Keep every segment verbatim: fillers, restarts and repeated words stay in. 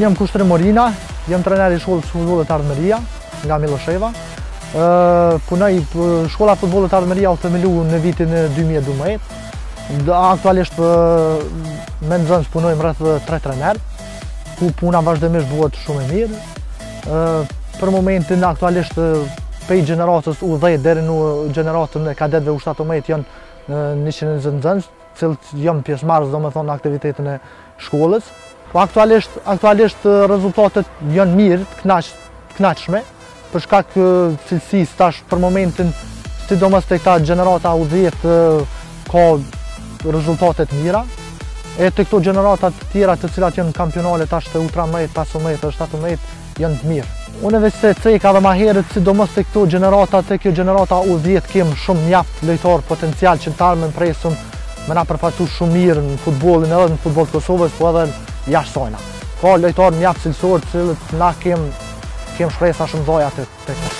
Unë jam Kushtrim Morina, jam trener i shkollës futbollit Ardhmëria nga Millosheva. Punoj shkolla futbollit Ardhmëria u themelu në vitin dy mijë e dymbëdhjetë. Aktualisht me nxënës punojmë rreth tre trener, ku puna vazhdimisht duhet shumë e mirë. Për momentin aktualisht pej gjeneratës u dhjetë deri në gjeneratën e kadetëve u shtatëmbëdhjetë janë njëqind e njëzet nxënës, cilët janë pjesëmarrës domethënë në aktivitetin e shkollës. Po aktualisht aktualisht rezultatet janë mirë, të kënaqshme, për shkak cilësisë tash për momentin, sidomos tek ta gjenerata u dhjetë ka rezultate të mira. E të këto gjeneratat të tjera të cilat janë kampionale tash të u tridhjetë, pesëmbëdhjetë, shtatëmbëdhjetë janë të mirë. Unë veç se ceka dhe ma herët, sidomos të këto gjenerata, të kjo gjenerata u dhjetë kemë shumë mjaft lojtar potencial që të armën presum me na përfaqësu shumë mirë në futbolin edhe në futboll të Kosovës, po edhe jashtë sajna. Ka lojtar mjaft cilësor të cilët na kemë kem shpresa shumë zoja të të të.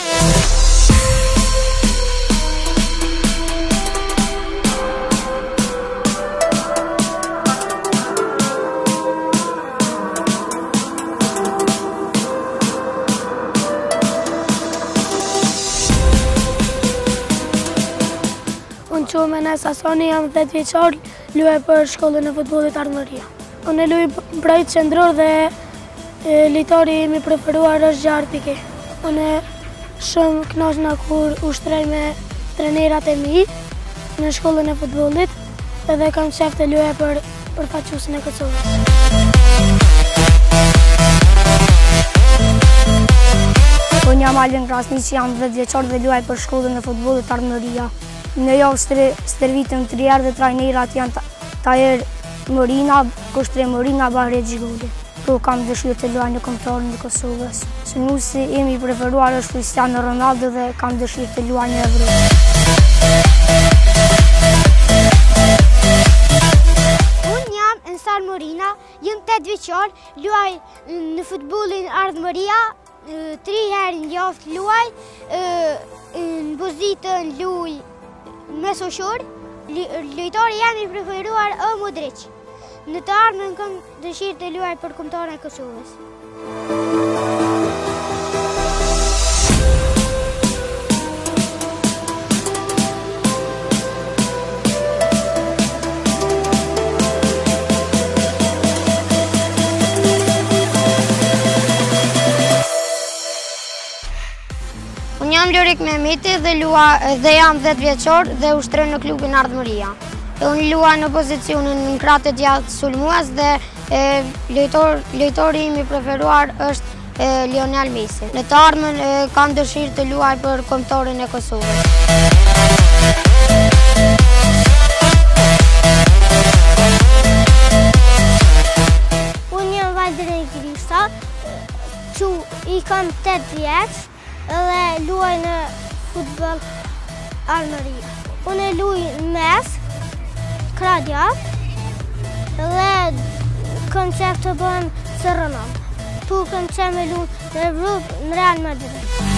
Unë që me në Sasoni jam dhjetë vjeçar, luaj për shkollën e futbollit Ardhmëria. Unë luaj brojt qendror dhe lojtari imi preferuar është Gjarë Pike. Unë shumë kënaqna kur ushtrej me trenerat e mi në shkollën e futbollit edhe kam qef të luaj për përfaqësuesin e Kosovës. Unë jam Alin Krasniq, jam dhjetë vjeçar dhe luaj për shkollën e futbollit Ardhmëria. Në javë stërvitëm të rjerë dhe trajnerat janë Tajer Morina, Kushtrim Morina, Bahre Gjigolli. Po kam dëshirë të luaj në kombëtarin e Kosovës. Shënuesi im i preferuar është Cristiano Ronaldo dhe kam dëshirë të luaj në Evropë. Unë jam Ensar Morina, jam tetë vjeçar, luaj në futbollin Ardhmëria, tri herë në javë luaj, në pozitën luaj mesoshor, lojtari jam i preferuar është Modrić. Në të ardhmen kam dëshirë të luaj për kombëtarin e Kosovës. Unë jam Lorik Mehmeti dhe, dhe jam dhjetë vjeçar dhe ushtrej në klubin Ardhmëria. Unë luaj në pozicionin në kratë gjatë sulmues dhe lojtori im i preferuar është e, Lionel Messi. Në të ardhmen e, kam dëshirë të luaj për kombëtarin e Kosovës. Unë jam Valdrin Grisa, që i kam tetë vjeç dhe luaj në futboll Ardhmëria. Unë luaj mes, Kradja, dhe kam qef të bëhem së Ronaldo. Tu kam qef me luaj në Evropë, në Real Madrid.